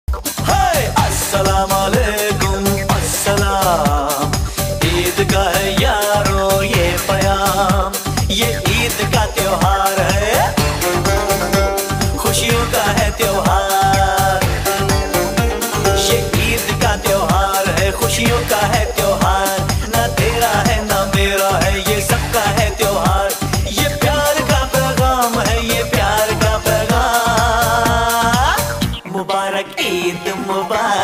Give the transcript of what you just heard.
हाय अस्सलाम वालेकुम अस्सलाम। ईद का है यारो ये प्याम, ये ईद का त्योहार है, खुशियों का है त्योहार। ये ईद का त्योहार है, खुशियों का है त्योहार।